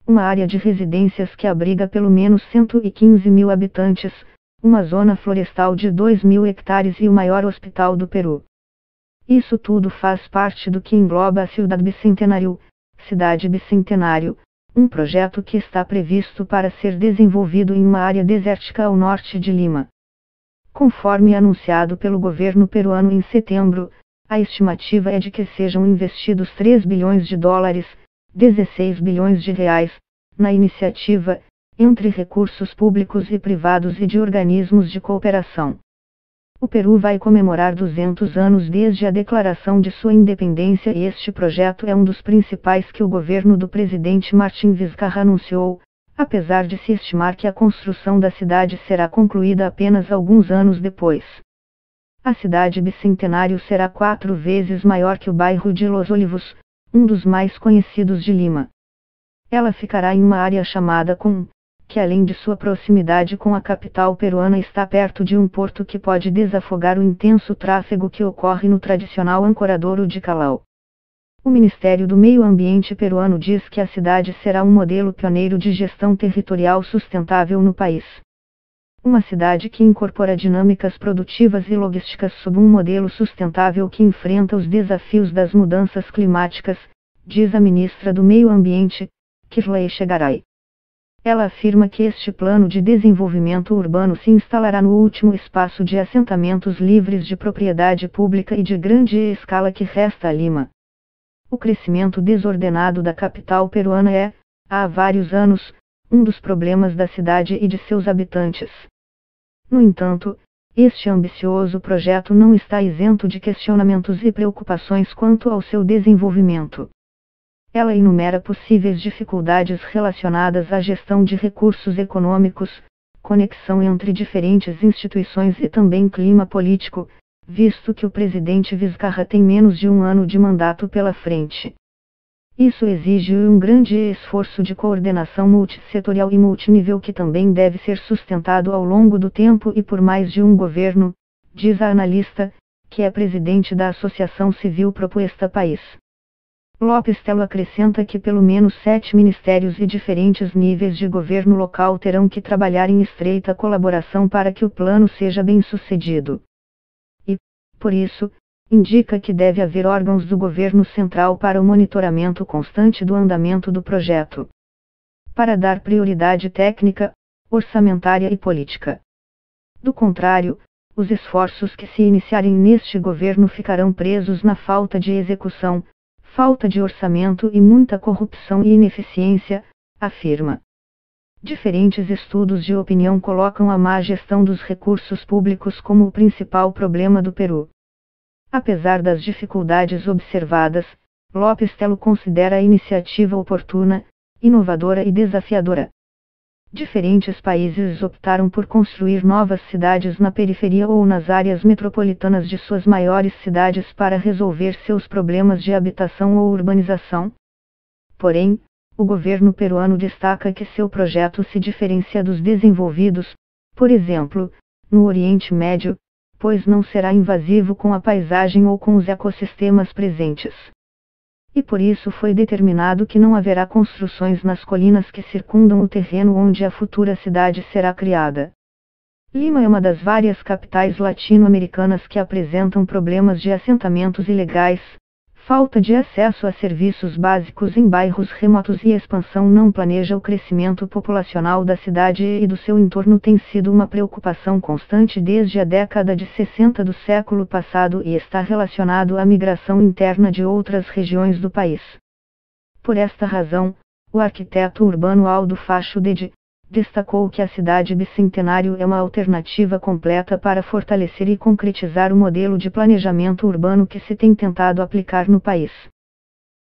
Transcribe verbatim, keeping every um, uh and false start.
uma área de residências que abriga pelo menos cento e quinze mil habitantes, uma zona florestal de dois mil hectares e o maior hospital do Peru. Isso tudo faz parte do que engloba a Ciudad Bicentenario, Cidade Bicentenário, um projeto que está previsto para ser desenvolvido em uma área desértica ao norte de Lima. Conforme anunciado pelo governo peruano em setembro, a estimativa é de que sejam investidos três bilhões de dólares, dezesseis bilhões de reais, na iniciativa, entre recursos públicos e privados e de organismos de cooperação. O Peru vai comemorar duzentos anos desde a declaração de sua independência e este projeto é um dos principais que o governo do presidente Martín Vizcarra anunciou, apesar de se estimar que a construção da cidade será concluída apenas alguns anos depois. A cidade Bicentenário será quatro vezes maior que o bairro de Los Olivos, um dos mais conhecidos de Lima. Ela ficará em uma área chamada Com, que além de sua proximidade com a capital peruana está perto de um porto que pode desafogar o intenso tráfego que ocorre no tradicional ancoradouro de Callao. O Ministério do Meio Ambiente peruano diz que a cidade será um modelo pioneiro de gestão territorial sustentável no país. Uma cidade que incorpora dinâmicas produtivas e logísticas sob um modelo sustentável que enfrenta os desafios das mudanças climáticas, diz a ministra do Meio Ambiente, Kirley Chegaray. Ela afirma que este plano de desenvolvimento urbano se instalará no último espaço de assentamentos livres de propriedade pública e de grande escala que resta a Lima. O crescimento desordenado da capital peruana é, há vários anos, um dos problemas da cidade e de seus habitantes. No entanto, este ambicioso projeto não está isento de questionamentos e preocupações quanto ao seu desenvolvimento. Ela enumera possíveis dificuldades relacionadas à gestão de recursos econômicos, conexão entre diferentes instituições e também clima político, visto que o presidente Vizcarra tem menos de um ano de mandato pela frente. Isso exige um grande esforço de coordenação multissetorial e multinível que também deve ser sustentado ao longo do tempo e por mais de um governo, diz a analista, que é presidente da Associação Civil Proposta País. Lopes Telo acrescenta que pelo menos sete ministérios e diferentes níveis de governo local terão que trabalhar em estreita colaboração para que o plano seja bem-sucedido. E, por isso, indica que deve haver órgãos do governo central para o monitoramento constante do andamento do projeto, para dar prioridade técnica, orçamentária e política. Do contrário, os esforços que se iniciarem neste governo ficarão presos na falta de execução, falta de orçamento e muita corrupção e ineficiência, afirma. Diferentes estudos de opinião colocam a má gestão dos recursos públicos como o principal problema do Peru. Apesar das dificuldades observadas, Lopes Telo considera a iniciativa oportuna, inovadora e desafiadora. Diferentes países optaram por construir novas cidades na periferia ou nas áreas metropolitanas de suas maiores cidades para resolver seus problemas de habitação ou urbanização. Porém, o governo peruano destaca que seu projeto se diferencia dos desenvolvidos, por exemplo, no Oriente Médio, pois não será invasivo com a paisagem ou com os ecossistemas presentes. E por isso foi determinado que não haverá construções nas colinas que circundam o terreno onde a futura cidade será criada. Lima é uma das várias capitais latino-americanas que apresentam problemas de assentamentos ilegais, falta de acesso a serviços básicos em bairros remotos e expansão não planeja. O crescimento populacional da cidade e do seu entorno tem sido uma preocupação constante desde a década de sessenta do século passado e está relacionado à migração interna de outras regiões do país. Por esta razão, o arquiteto urbano Aldo Facho Dedi destacou que a cidade Bicentenário é uma alternativa completa para fortalecer e concretizar o modelo de planejamento urbano que se tem tentado aplicar no país.